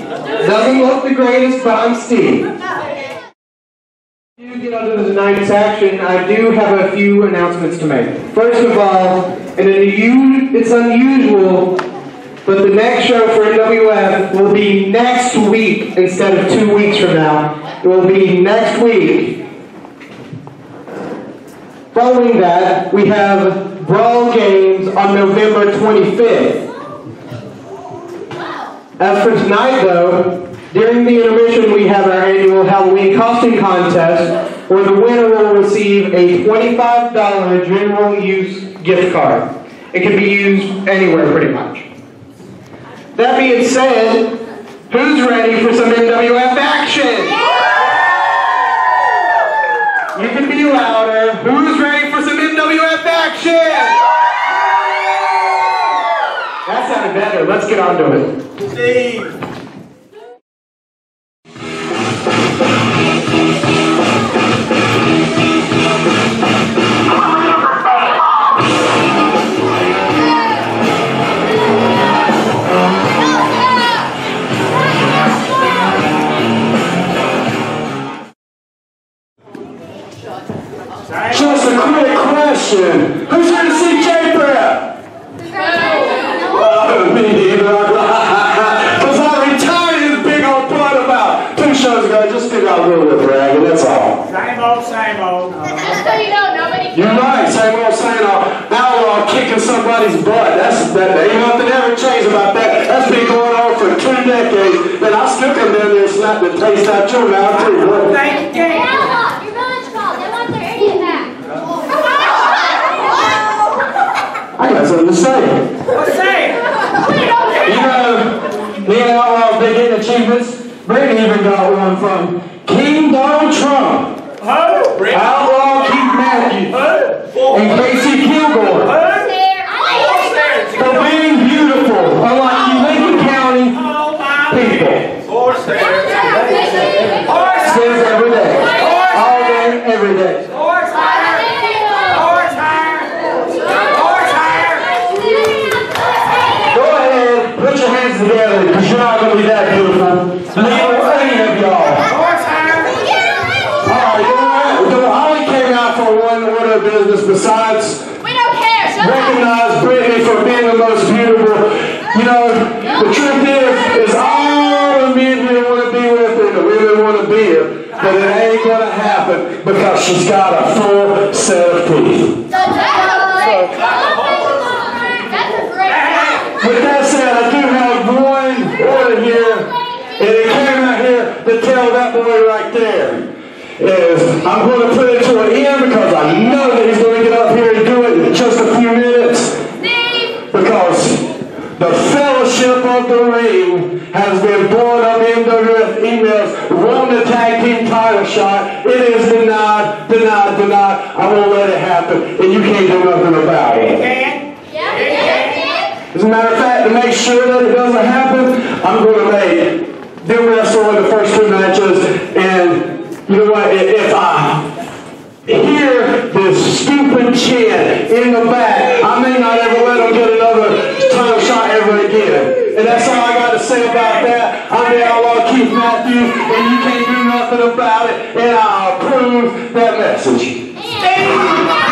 Doesn't look the greatest, but I'm Steve. To get on to tonight's action, I do have a few announcements to make. First of all, and it's unusual, but the next show for MWF will be next week instead of 2 weeks from now. It will be next week. Following that, we have Brawl Games on November 25th. As for tonight, though, during the intermission, we have our annual Halloween costume contest, where the winner will receive a $25 general use gift card. It can be used anywhere, pretty much. That being said, who's ready for some MWF action? You can be louder. Who's ready for some MWF action? That sounded better. Let's get on to it. Steve. Just a quick question. Who's here to see J-Prep? Me neither. Because I retired this big old butt about 2 shows ago. Just figured out a little bit of bragging, that's all. Same old, same old. Just so you know, nobody cares. You're right, same old, same old. Outlaw kicking somebody's butt. That ain't nothing ever changed about that. That's been going on for 2 decades. And I still come down there and slap the taste out your mouth too. Thank you. I got something to say. What's that? You know, me and Outlaw's big hidden achievements. Brittany even got one from King Donald Trump, Outlaw Keith Matthews, and Casey Kilgore. For being beautiful, unlike you Lincoln County people. Says every day. All day, every day. Put your hands together, because you're not going to be that beautiful. Neither any of y'all. Alright, you know what? Holly came out for one order of business besides recognize Brittany for being the most beautiful. You know, the truth is all the men here want to be with her, the women want to be her, but it ain't going to happen because she's got a full set of teeth. With that said, I do have one order here, and it came out here to tell that boy right there. I'm going to put it to an end because I know that he's going to get up here and do it in just a few minutes. Because the Fellowship of the Ring has been blowing up MWF emails wanting the tag team title shot. It is denied, denied, denied. I won't let it happen, and you can't do nothing about it. As a matter of fact, to make sure that it doesn't happen, I'm going to make them wrestle in the first 2 matches. And you know what? If I hear this stupid chant in the back, I may not ever let them get another title shot ever again. And that's all I got to say about that. I'm the Outlaw Keith Matthews, and you can't do nothing about it. And I approve that message.